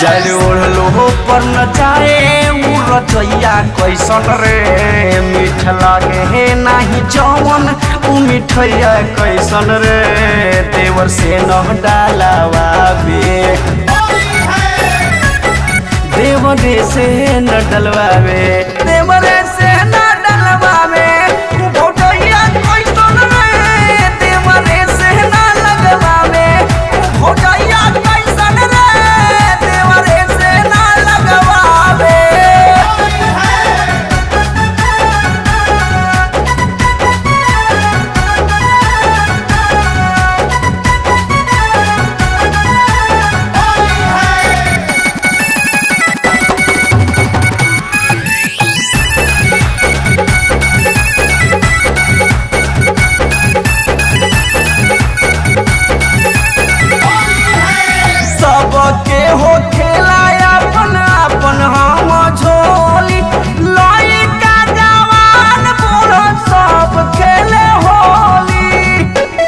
जल ओढ़लो पर न जाए रचैया कैसन रे मीठ लागे हे नाही जवन उ मिठैया कैसन रे देवर से न डालावे देवरे से न डलवावे देवरे से न डलवावे भोटैया कैसन रे देवरे से न लगवावे भोटैया कैसन रे देवरे से न लगवावे। सबके हो खेला अपन अपन हम झोली लइका जवान बूढ़ा सब खेले होली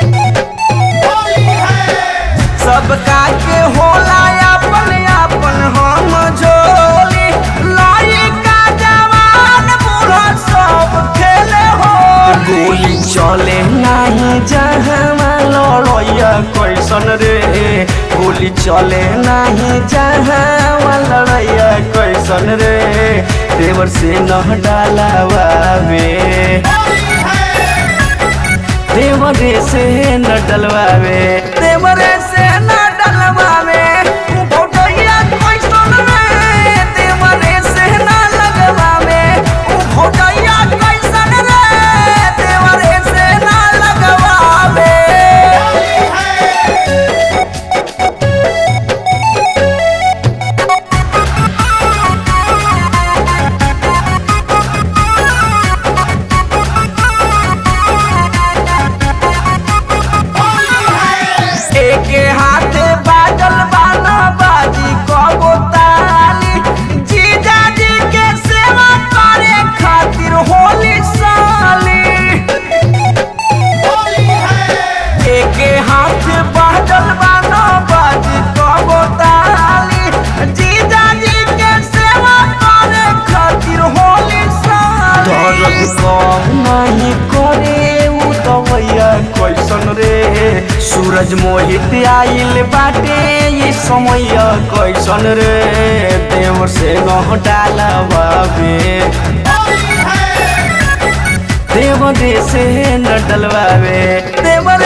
सबका के होला अपन अपन हम झोली लइका जवान बूढ़ा सब खेले होली गोली चले नहीं जहाँ लड़ैया कैसन रे गोली चले नहीं जहाँ लड़ैया कैसन रे देवर से न डालावे देवरे से न डलवावे देवरे से न डलवावे भोटैया कैसन रे देवरे से न लगवावे भोटैया कैसन रे देवरे से न लगवावे। के हाथे बाजल बाना बाजी कबो ताली जीजा जी के सेवा करे खातिर होली साली के हाथे बाजल बाना बाजी कबो ताली जीजा जी के सेवा करे खातिर होली साली दर्द कम नहीं करे उ दवैया कैसन रे सूरज मोहित आइल बाटे ये समय कैसन रे देवर से न डालवावे देवरे से न डलवावे देवर